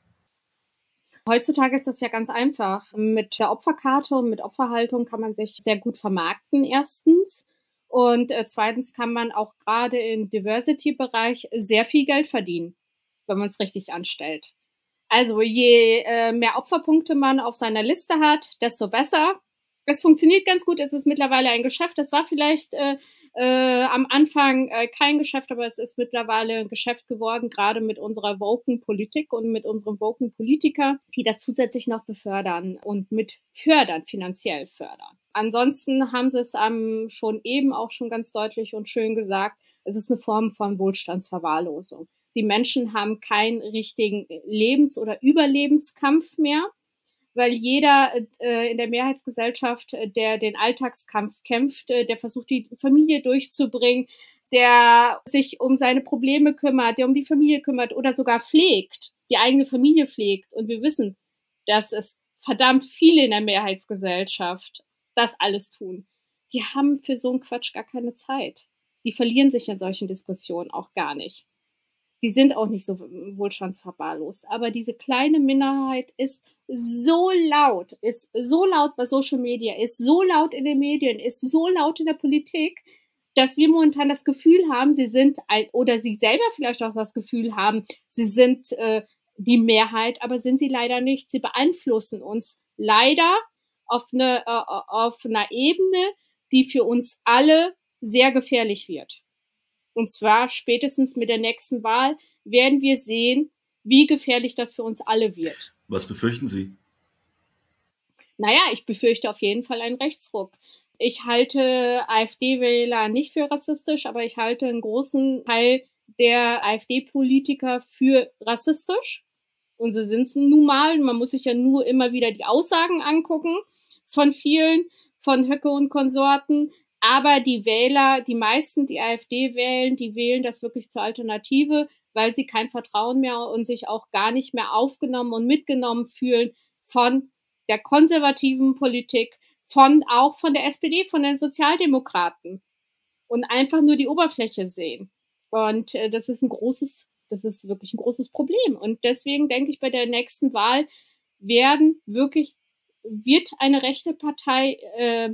Heutzutage ist das ja ganz einfach. Mit der Opferkarte und mit Opferhaltung kann man sich sehr gut vermarkten, erstens. Und äh, zweitens kann man auch gerade im Diversity-Bereich sehr viel Geld verdienen, wenn man es richtig anstellt. Also je äh, mehr Opferpunkte man auf seiner Liste hat, desto besser. Es funktioniert ganz gut, es ist mittlerweile ein Geschäft. Das war vielleicht äh, äh, am Anfang äh, kein Geschäft, aber es ist mittlerweile ein Geschäft geworden, gerade mit unserer woken Politik und mit unseren woken Politiker, die das zusätzlich noch befördern und mit fördern, finanziell fördern. Ansonsten haben sie es ähm, schon eben auch schon ganz deutlich und schön gesagt, es ist eine Form von Wohlstandsverwahrlosung. Die Menschen haben keinen richtigen Lebens- oder Überlebenskampf mehr, weil jeder äh, in der Mehrheitsgesellschaft, äh, der den Alltagskampf kämpft, äh, der versucht, die Familie durchzubringen, der sich um seine Probleme kümmert, der um die Familie kümmert oder sogar pflegt, die eigene Familie pflegt. Und wir wissen, dass es verdammt viele in der Mehrheitsgesellschaft das alles tun. Die haben für so einen Quatsch gar keine Zeit. Die verlieren sich in solchen Diskussionen auch gar nicht. Die sind auch nicht so wohlstandsverwahrlost. Aber diese kleine Minderheit ist so laut, ist so laut bei Social Media, ist so laut in den Medien, ist so laut in der Politik, dass wir momentan das Gefühl haben, sie sind, ein, oder sie selber vielleicht auch das Gefühl haben, sie sind äh, die Mehrheit, aber sind sie leider nicht. Sie beeinflussen uns leider auf, eine, äh, auf einer Ebene, die für uns alle sehr gefährlich wird. Und zwar spätestens mit der nächsten Wahl werden wir sehen, wie gefährlich das für uns alle wird. Was befürchten Sie? Naja, ich befürchte auf jeden Fall einen Rechtsruck. Ich halte AfD-Wähler nicht für rassistisch, aber ich halte einen großen Teil der AfD-Politiker für rassistisch. Und so sind es nun mal. Man muss sich ja nur immer wieder die Aussagen angucken von vielen, von Höcke und Konsorten. Aber die Wähler, die meisten, die AfD wählen, die wählen das wirklich zur Alternative, weil sie kein Vertrauen mehr und sich auch gar nicht mehr aufgenommen und mitgenommen fühlen von der konservativen Politik, von auch von der S P D, von den Sozialdemokraten und einfach nur die Oberfläche sehen. Und äh, das ist ein großes, das ist wirklich ein großes Problem. Und deswegen denke ich, bei der nächsten Wahl werden wirklich, wird eine rechte Partei äh,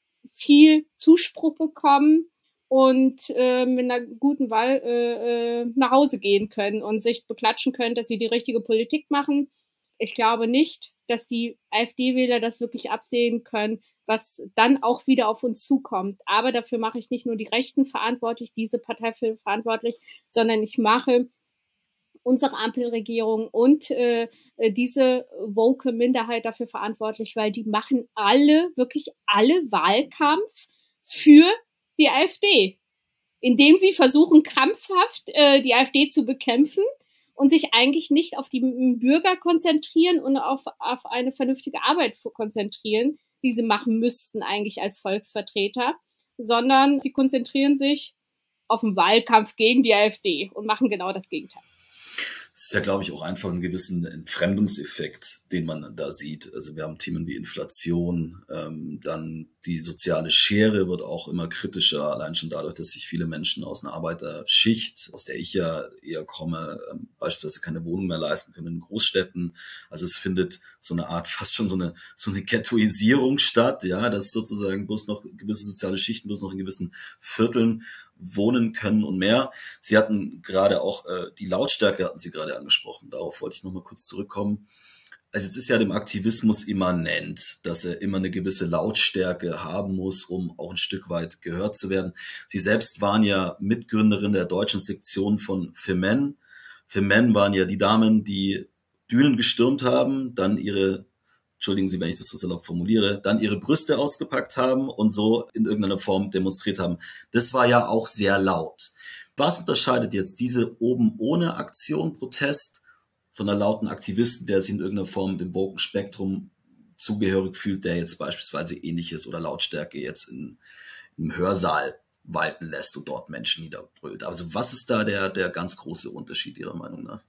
viel Zuspruch bekommen und äh, mit einer guten Wahl äh, nach Hause gehen können und sich beklatschen können, dass sie die richtige Politik machen. Ich glaube nicht, dass die AfD-Wähler das wirklich absehen können, was dann auch wieder auf uns zukommt. Aber dafür mache ich nicht nur die Rechten verantwortlich, diese Partei für verantwortlich, sondern ich mache unsere Ampelregierung und äh, diese woke Minderheit dafür verantwortlich, weil die machen alle, wirklich alle Wahlkampf für die AfD, indem sie versuchen, krampfhaft äh, die AfD zu bekämpfen und sich eigentlich nicht auf die Bürger konzentrieren und auf, auf eine vernünftige Arbeit konzentrieren, die sie machen müssten eigentlich als Volksvertreter, sondern sie konzentrieren sich auf den Wahlkampf gegen die AfD und machen genau das Gegenteil. Das ist ja, glaube ich, auch einfach ein gewissen Entfremdungseffekt, den man da sieht. Also wir haben Themen wie Inflation, ähm, dann die soziale Schere wird auch immer kritischer, allein schon dadurch, dass sich viele Menschen aus einer Arbeiterschicht, aus der ich ja eher komme, ähm, beispielsweise keine Wohnung mehr leisten können in Großstädten. Also es findet so eine Art, fast schon so eine so eine Ghettoisierung statt, ja, dass sozusagen bloß noch gewisse soziale Schichten bloß noch in gewissen Vierteln wohnen können und mehr. Sie hatten gerade auch äh, die Lautstärke, hatten Sie gerade angesprochen. Darauf wollte ich noch mal kurz zurückkommen. Also jetzt ist ja dem Aktivismus immanent, dass er immer eine gewisse Lautstärke haben muss, um auch ein Stück weit gehört zu werden. Sie selbst waren ja Mitgründerin der deutschen Sektion von Femen. Femen waren ja die Damen, die Bühnen gestürmt haben, dann ihre entschuldigen Sie, wenn ich das so salopp formuliere, dann ihre Brüste ausgepackt haben und so in irgendeiner Form demonstriert haben. Das war ja auch sehr laut. Was unterscheidet jetzt diese oben ohne Aktion, Protest von einer lauten Aktivisten, der sich in irgendeiner Form dem woken Spektrum zugehörig fühlt, der jetzt beispielsweise Ähnliches oder Lautstärke jetzt in, im Hörsaal walten lässt und dort Menschen niederbrüllt? Also was ist da der, der ganz große Unterschied Ihrer Meinung nach?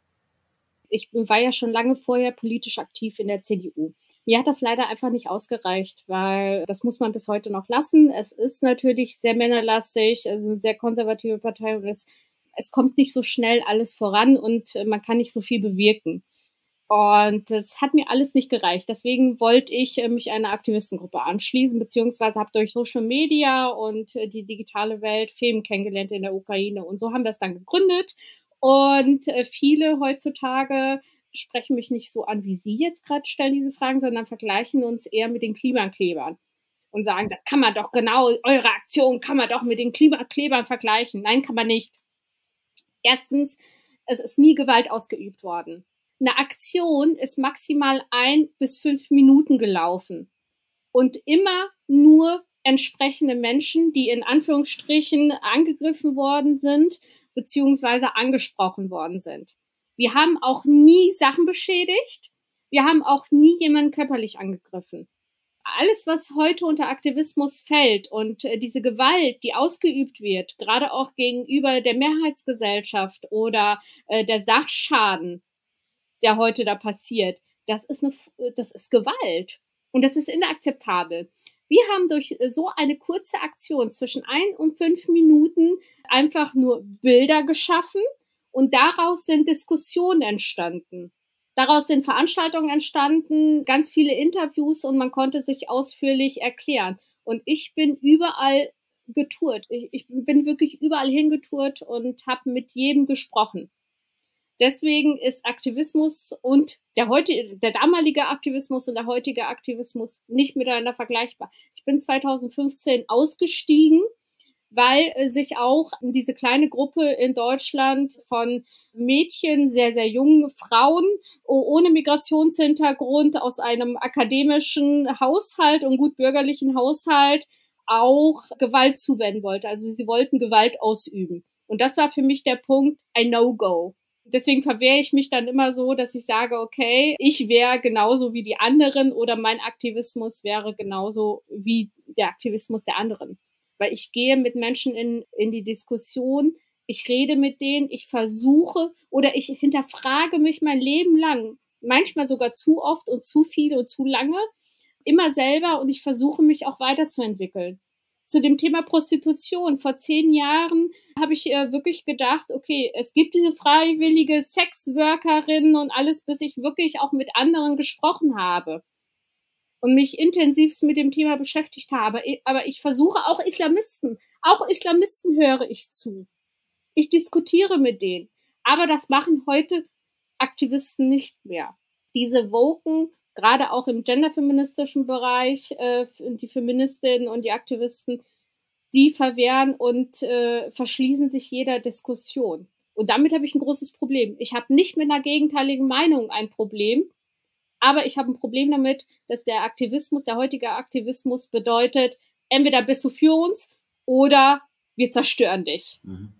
Ich war ja schon lange vorher politisch aktiv in der C D U. Mir hat das leider einfach nicht ausgereicht, weil das muss man bis heute noch lassen. Es ist natürlich sehr männerlastig, es ist eine sehr konservative Partei und es, es kommt nicht so schnell alles voran und man kann nicht so viel bewirken. Und das hat mir alles nicht gereicht. Deswegen wollte ich mich einer Aktivistengruppe anschließen, beziehungsweise habe durch Social Media und die digitale Welt Firmen kennengelernt in der Ukraine. Und so haben wir es dann gegründet. Und viele heutzutage sprechen mich nicht so an, wie Sie jetzt gerade stellen, diese Fragen, sondern vergleichen uns eher mit den Klimaklebern und sagen, das kann man doch genau, eure Aktion kann man doch mit den Klimaklebern vergleichen. Nein, kann man nicht. Erstens, es ist nie Gewalt ausgeübt worden. Eine Aktion ist maximal ein bis fünf Minuten gelaufen und immer nur entsprechende Menschen, die in Anführungsstrichen angegriffen worden sind, beziehungsweise angesprochen worden sind. Wir haben auch nie Sachen beschädigt. Wir haben auch nie jemanden körperlich angegriffen. Alles, was heute unter Aktivismus fällt und äh, diese Gewalt, die ausgeübt wird, gerade auch gegenüber der Mehrheitsgesellschaft oder äh, der Sachschaden, der heute da passiert, das ist eine, das ist Gewalt. Und das ist inakzeptabel. Wir haben durch so eine kurze Aktion zwischen ein und fünf Minuten einfach nur Bilder geschaffen und daraus sind Diskussionen entstanden. Daraus sind Veranstaltungen entstanden, ganz viele Interviews und man konnte sich ausführlich erklären. Und ich bin überall getourt. Ich, ich bin wirklich überall hingetourt und habe mit jedem gesprochen. Deswegen ist Aktivismus und der heute, der damalige Aktivismus und der heutige Aktivismus nicht miteinander vergleichbar. Ich bin zweitausendfünfzehn ausgestiegen, weil sich auch diese kleine Gruppe in Deutschland von Mädchen, sehr, sehr jungen Frauen ohne Migrationshintergrund aus einem akademischen Haushalt und gut bürgerlichen Haushalt auch Gewalt zuwenden wollte. Also sie wollten Gewalt ausüben. Und das war für mich der Punkt, ein No-Go. Deswegen verwehre ich mich dann immer so, dass ich sage, okay, ich wäre genauso wie die anderen oder mein Aktivismus wäre genauso wie der Aktivismus der anderen. Weil ich gehe mit Menschen in, in die Diskussion, ich rede mit denen, ich versuche oder ich hinterfrage mich mein Leben lang, manchmal sogar zu oft und zu viel und zu lange, immer selber, und ich versuche mich auch weiterzuentwickeln. Zu dem Thema Prostitution. Vor zehn Jahren habe ich äh, wirklich gedacht, okay, es gibt diese freiwillige Sexworkerinnen und alles, bis ich wirklich auch mit anderen gesprochen habe und mich intensivst mit dem Thema beschäftigt habe. Aber ich versuche auch Islamisten, auch Islamisten höre ich zu. Ich diskutiere mit denen. Aber das machen heute Aktivisten nicht mehr. Diese Woken, gerade auch im genderfeministischen Bereich, äh, die Feministinnen und die Aktivisten, die verwehren und äh, verschließen sich jeder Diskussion. Und damit habe ich ein großes Problem. Ich habe nicht mit einer gegenteiligen Meinung ein Problem, aber ich habe ein Problem damit, dass der Aktivismus, der heutige Aktivismus bedeutet, entweder bist du für uns oder wir zerstören dich. Mhm.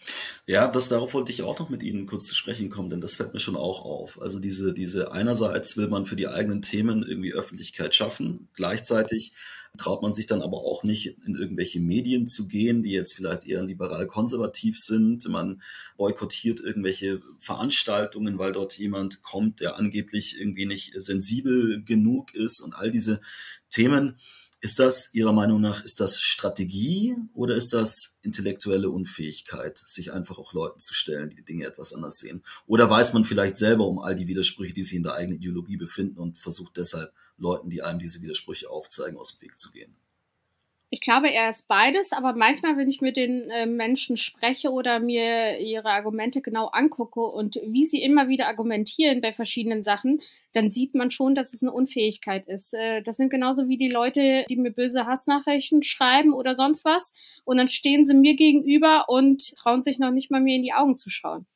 Ja, das, darauf wollte ich auch noch mit Ihnen kurz zu sprechen kommen, denn das fällt mir schon auch auf. Also diese, diese einerseits will man für die eigenen Themen irgendwie Öffentlichkeit schaffen, gleichzeitig traut man sich dann aber auch nicht, in irgendwelche Medien zu gehen, die jetzt vielleicht eher liberal-konservativ sind. Man boykottiert irgendwelche Veranstaltungen, weil dort jemand kommt, der angeblich irgendwie nicht sensibel genug ist und all diese Themen. Ist das Ihrer Meinung nach, ist das Strategie oder ist das intellektuelle Unfähigkeit, sich einfach auch Leuten zu stellen, die die Dinge etwas anders sehen? Oder weiß man vielleicht selber um all die Widersprüche, die sich in der eigenen Ideologie befinden und versucht deshalb Leuten, die einem diese Widersprüche aufzeigen, aus dem Weg zu gehen? Ich glaube, er ist beides, aber manchmal, wenn ich mit den äh, Menschen spreche oder mir ihre Argumente genau angucke und wie sie immer wieder argumentieren bei verschiedenen Sachen, dann sieht man schon, dass es eine Unfähigkeit ist. Äh, das sind genauso wie die Leute, die mir böse Hassnachrichten schreiben oder sonst was, und dann stehen sie mir gegenüber und trauen sich noch nicht mal mir in die Augen zu schauen.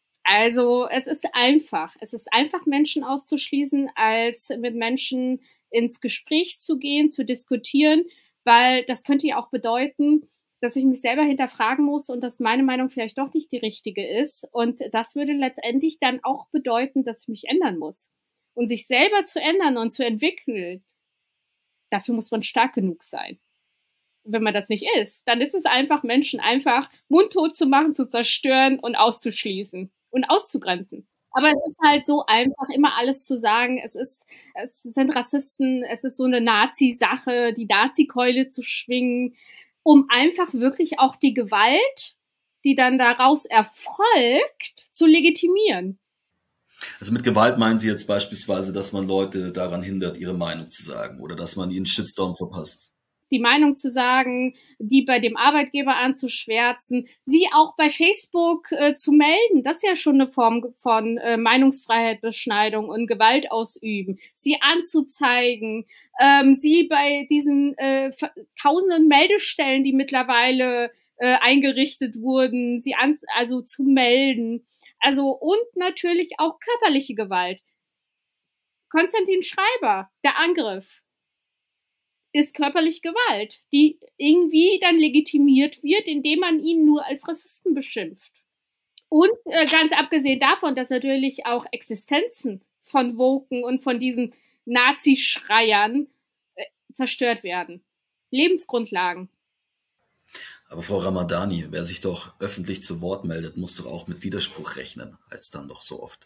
Also es ist einfach. Es ist einfach, Menschen auszuschließen, als mit Menschen ins Gespräch zu gehen, zu diskutieren, weil das könnte ja auch bedeuten, dass ich mich selber hinterfragen muss und dass meine Meinung vielleicht doch nicht die richtige ist. Und das würde letztendlich dann auch bedeuten, dass ich mich ändern muss. Und sich selber zu ändern und zu entwickeln, dafür muss man stark genug sein. Wenn man das nicht ist, dann ist es einfach, Menschen einfach mundtot zu machen, zu zerstören und auszuschließen und auszugrenzen. Aber es ist halt so einfach, immer alles zu sagen, es ist, es sind Rassisten, es ist so eine Nazi-Sache, die Nazi-Keule zu schwingen, um einfach wirklich auch die Gewalt, die dann daraus erfolgt, zu legitimieren. Also mit Gewalt meinen Sie jetzt beispielsweise, dass man Leute daran hindert, ihre Meinung zu sagen oder dass man ihnen Shitstorm verpasst? Die Meinung zu sagen, die bei dem Arbeitgeber anzuschwärzen, sie auch bei Facebook äh, zu melden, das ist ja schon eine Form von äh, Meinungsfreiheit, Beschneidung und Gewalt ausüben, sie anzuzeigen, ähm, sie bei diesen äh, tausenden Meldestellen, die mittlerweile äh, eingerichtet wurden, sie an, also zu melden, also und natürlich auch körperliche Gewalt. Konstantin Schreiber, der Angriff, ist körperliche Gewalt, die irgendwie dann legitimiert wird, indem man ihn nur als Rassisten beschimpft. Und äh, ganz abgesehen davon, dass natürlich auch Existenzen von Woken und von diesen Nazi-Schreiern äh, zerstört werden. Lebensgrundlagen. Aber Frau Ramadani, wer sich doch öffentlich zu Wort meldet, muss doch auch mit Widerspruch rechnen, heißt dann doch so oft.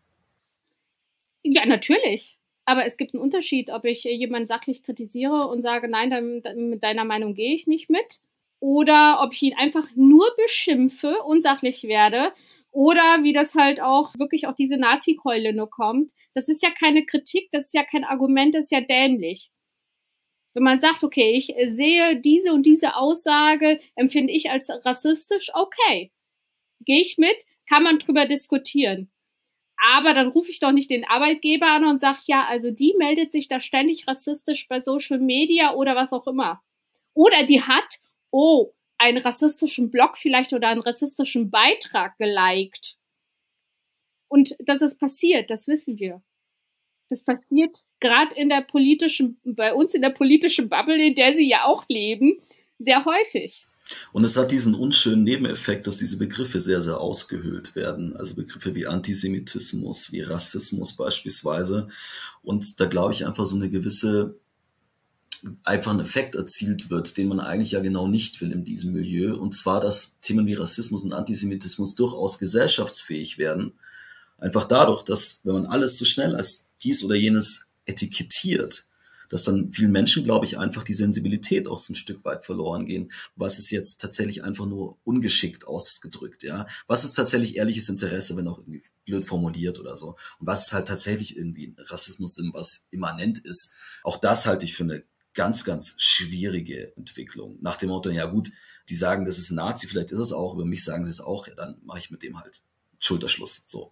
Ja, natürlich. Aber es gibt einen Unterschied, ob ich jemanden sachlich kritisiere und sage, nein, dann, mit deiner Meinung gehe ich nicht mit, oder ob ich ihn einfach nur beschimpfe, unsachlich werde, oder wie das halt auch wirklich auf diese Nazi-Keule nur kommt. Das ist ja keine Kritik, das ist ja kein Argument, das ist ja dämlich. Wenn man sagt, okay, ich sehe diese und diese Aussage, empfinde ich als rassistisch, okay, gehe ich mit, kann man drüber diskutieren. Aber dann rufe ich doch nicht den Arbeitgeber an und sage, ja, also die meldet sich da ständig rassistisch bei Social Media oder was auch immer. Oder die hat, oh, einen rassistischen Blog vielleicht oder einen rassistischen Beitrag geliked. Und dass es passiert, das wissen wir. Das passiert gerade in der politischen, bei uns in der politischen Bubble, in der Sie ja auch leben, sehr häufig. Und es hat diesen unschönen Nebeneffekt, dass diese Begriffe sehr, sehr ausgehöhlt werden. Also Begriffe wie Antisemitismus, wie Rassismus beispielsweise. Und da glaube ich einfach so eine gewisse, einfach ein Effekt erzielt wird, den man eigentlich ja genau nicht will in diesem Milieu. Und zwar, dass Themen wie Rassismus und Antisemitismus durchaus gesellschaftsfähig werden. Einfach dadurch, dass, wenn man alles so schnell als dies oder jenes etikettiert, dass dann vielen Menschen, glaube ich, einfach die Sensibilität auch so ein Stück weit verloren gehen. Was ist jetzt tatsächlich einfach nur ungeschickt ausgedrückt, ja? Was ist tatsächlich ehrliches Interesse, wenn auch irgendwie blöd formuliert oder so? Und was ist halt tatsächlich irgendwie Rassismus, was immanent ist? Auch das halte ich für eine ganz, ganz schwierige Entwicklung. Nach dem Motto, ja gut, die sagen, das ist ein Nazi, vielleicht ist es auch, über mich sagen sie es auch, ja, dann mache ich mit dem halt Schulterschluss, so.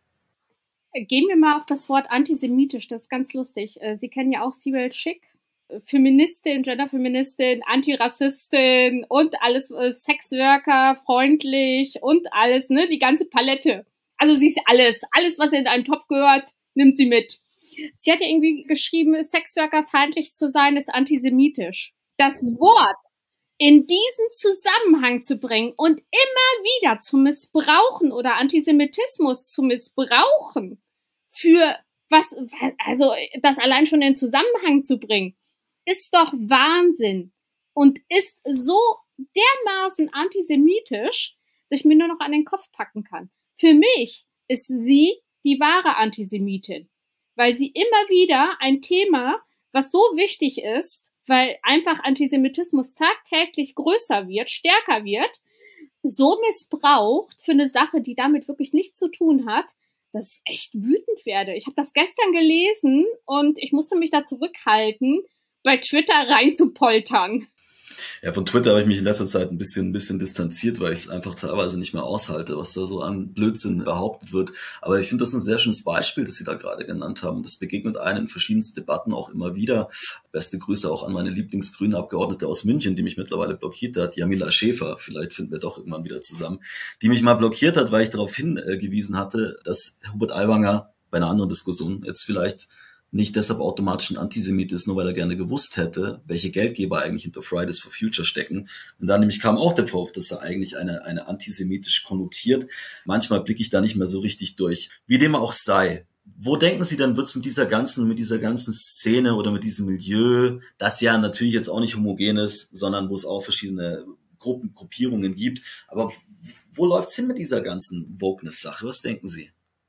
Gehen wir mal auf das Wort antisemitisch, das ist ganz lustig. Sie kennen ja auch Sibel Schick, Feministin, Genderfeministin, Antirassistin und alles, Sexworker, freundlich und alles, ne, die ganze Palette. Also sie ist alles, alles, was in einen Topf gehört, nimmt sie mit. Sie hat ja irgendwie geschrieben, Sexworker feindlich zu sein, ist antisemitisch. Das Wort in diesen Zusammenhang zu bringen und immer wieder zu missbrauchen oder Antisemitismus zu missbrauchen für was, also das allein schon in Zusammenhang zu bringen, ist doch Wahnsinn und ist so dermaßen antisemitisch, dass ich mir nur noch an den Kopf packen kann. Für mich ist sie die wahre Antisemitin, weil sie immer wieder ein Thema, was so wichtig ist, weil einfach Antisemitismus tagtäglich größer wird, stärker wird, so missbraucht für eine Sache, die damit wirklich nichts zu tun hat, dass ich echt wütend werde. Ich habe das gestern gelesen und ich musste mich da zurückhalten, bei Twitter reinzupoltern. Ja, von Twitter habe ich mich in letzter Zeit ein bisschen, ein bisschen distanziert, weil ich es einfach teilweise nicht mehr aushalte, was da so an Blödsinn behauptet wird. Aber ich finde das ein sehr schönes Beispiel, das Sie da gerade genannt haben. Das begegnet einem in verschiedensten Debatten auch immer wieder. Beste Grüße auch an meine Lieblingsgrüne Abgeordnete aus München, die mich mittlerweile blockiert hat, Jamila Schäfer. Vielleicht finden wir doch irgendwann wieder zusammen. Die mich mal blockiert hat, weil ich darauf hingewiesen hatte, dass Hubert Aiwanger bei einer anderen Diskussion jetzt vielleicht nicht deshalb automatisch ein Antisemit ist, nur weil er gerne gewusst hätte, welche Geldgeber eigentlich hinter Fridays for Future stecken. Und da nämlich kam auch der Vorwurf, dass er eigentlich eine, eine antisemitisch konnotiert. Manchmal blicke ich da nicht mehr so richtig durch. Wie dem auch sei. Wo denken Sie dann, wird es mit dieser ganzen, mit dieser ganzen Szene oder mit diesem Milieu, das ja natürlich jetzt auch nicht homogen ist, sondern wo es auch verschiedene Gruppen, Gruppierungen gibt. Aber wo läuft's hin mit dieser ganzen Wokeness-Sache? Was denken Sie?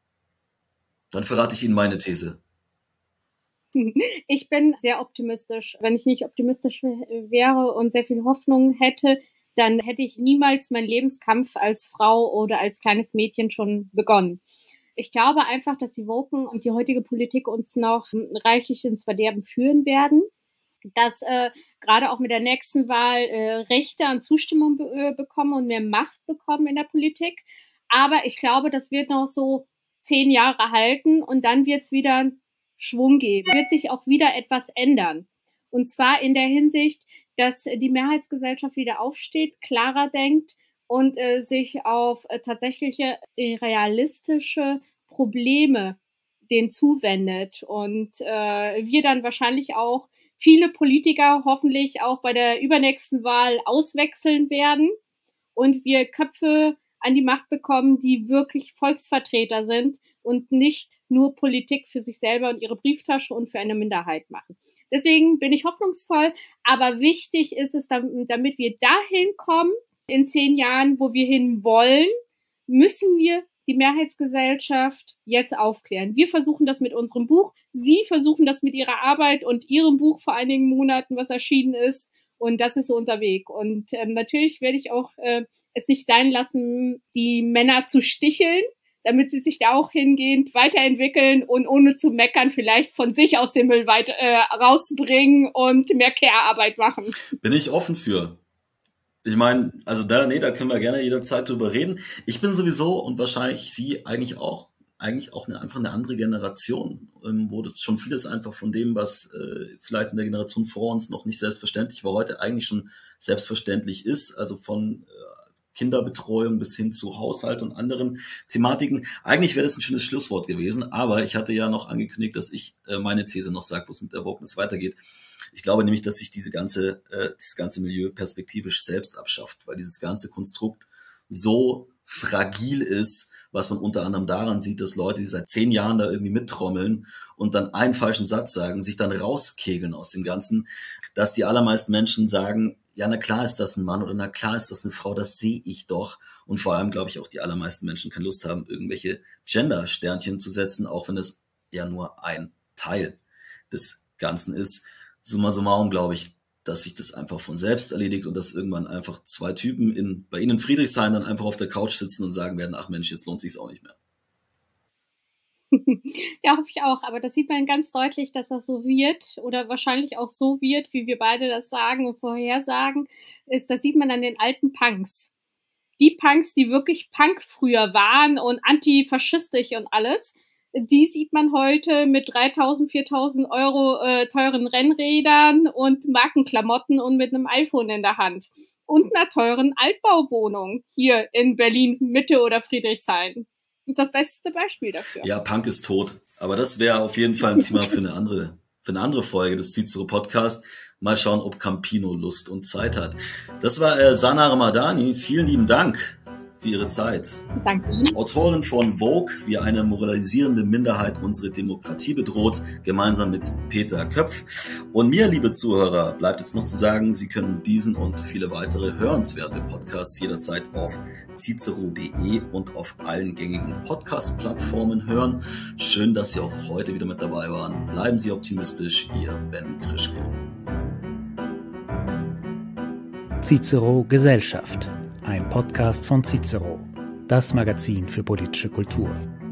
Dann verrate ich Ihnen meine These. Ich bin sehr optimistisch. Wenn ich nicht optimistisch wäre und sehr viel Hoffnung hätte, dann hätte ich niemals meinen Lebenskampf als Frau oder als kleines Mädchen schon begonnen. Ich glaube einfach, dass die Woken und die heutige Politik uns noch reichlich ins Verderben führen werden, dass äh, gerade auch mit der nächsten Wahl äh, Rechte an Zustimmung be- bekommen und mehr Macht bekommen in der Politik. Aber ich glaube, das wird noch so zehn Jahre halten und dann wird es wieder Schwung geben, wird sich auch wieder etwas ändern. Und zwar in der Hinsicht, dass die Mehrheitsgesellschaft wieder aufsteht, klarer denkt und äh, sich auf äh, tatsächliche äh, realistische Probleme denen zuwendet. Und äh, wir dann wahrscheinlich auch viele Politiker hoffentlich auch bei der übernächsten Wahl auswechseln werden und wir Köpfe an die Macht bekommen, die wirklich Volksvertreter sind und nicht nur Politik für sich selber und ihre Brieftasche und für eine Minderheit machen. Deswegen bin ich hoffnungsvoll, aber wichtig ist es, damit wir dahin kommen, in zehn Jahren, wo wir hin wollen, müssen wir die Mehrheitsgesellschaft jetzt aufklären. Wir versuchen das mit unserem Buch, Sie versuchen das mit Ihrer Arbeit und Ihrem Buch vor einigen Monaten, was erschienen ist. Und das ist so unser Weg. Und ähm, natürlich werde ich auch äh, es nicht sein lassen, die Männer zu sticheln, damit sie sich da auch hingehend weiterentwickeln und ohne zu meckern vielleicht von sich aus den Müll weit, äh, rausbringen und mehr Care-Arbeit machen. Bin ich offen für. Ich meine, also da, nee, da können wir gerne jederzeit drüber reden. Ich bin sowieso und wahrscheinlich Sie eigentlich auch, eigentlich auch eine, einfach eine andere Generation, ähm, wo das schon vieles einfach von dem, was äh, vielleicht in der Generation vor uns noch nicht selbstverständlich war, heute eigentlich schon selbstverständlich ist. Also von äh, Kinderbetreuung bis hin zu Haushalt und anderen Thematiken. Eigentlich wäre das ein schönes Schlusswort gewesen, aber ich hatte ja noch angekündigt, dass ich äh, meine These noch sage, wo es mit der Wokeness weitergeht. Ich glaube nämlich, dass sich diese ganze, äh, dieses ganze Milieu perspektivisch selbst abschafft, weil dieses ganze Konstrukt so fragil ist, was man unter anderem daran sieht, dass Leute, die seit zehn Jahren da irgendwie mittrommeln und dann einen falschen Satz sagen, sich dann rauskegeln aus dem Ganzen, dass die allermeisten Menschen sagen, ja, na klar ist das ein Mann oder na klar ist das eine Frau, das sehe ich doch. Und vor allem, glaube ich, auch die allermeisten Menschen keine Lust haben, irgendwelche Gender-Sternchen zu setzen, auch wenn das ja nur ein Teil des Ganzen ist. Summa summarum glaube ich, dass sich das einfach von selbst erledigt und dass irgendwann einfach zwei Typen in, bei Ihnen in Friedrichshain dann einfach auf der Couch sitzen und sagen werden, ach Mensch, jetzt lohnt sich's auch nicht mehr. Ja, hoffe ich auch. Aber das sieht man ganz deutlich, dass das so wird oder wahrscheinlich auch so wird, wie wir beide das sagen und vorhersagen, ist, das sieht man an den alten Punks. Die Punks, die wirklich Punk früher waren und antifaschistisch und alles, die sieht man heute mit dreitausend, viertausend Euro äh, teuren Rennrädern und Markenklamotten und mit einem iPhone in der Hand. Und einer teuren Altbauwohnung hier in Berlin Mitte oder Friedrichshain. Das ist das beste Beispiel dafür. Ja, Punk ist tot. Aber das wäre auf jeden Fall ein Thema für eine andere, für eine andere Folge des Cicero Podcast. Mal schauen, ob Campino Lust und Zeit hat. Das war äh, Sana Ramadani. Vielen lieben Dank für Ihre Zeit. Danke Ihnen. Autorin von Vogue, wie eine moralisierende Minderheit unsere Demokratie bedroht, gemeinsam mit Peter Köpf. Und mir, liebe Zuhörer, bleibt jetzt noch zu sagen, Sie können diesen und viele weitere hörenswerte Podcasts jederzeit auf cicero punkt de und auf allen gängigen Podcast-Plattformen hören. Schön, dass Sie auch heute wieder mit dabei waren. Bleiben Sie optimistisch, Ihr Ben Krischke. Cicero Gesellschaft, ein Podcast von Cicero, das Magazin für politische Kultur.